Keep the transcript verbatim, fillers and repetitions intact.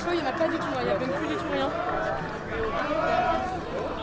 il n'y en a pas du tout, il n'y a même plus du tout rien.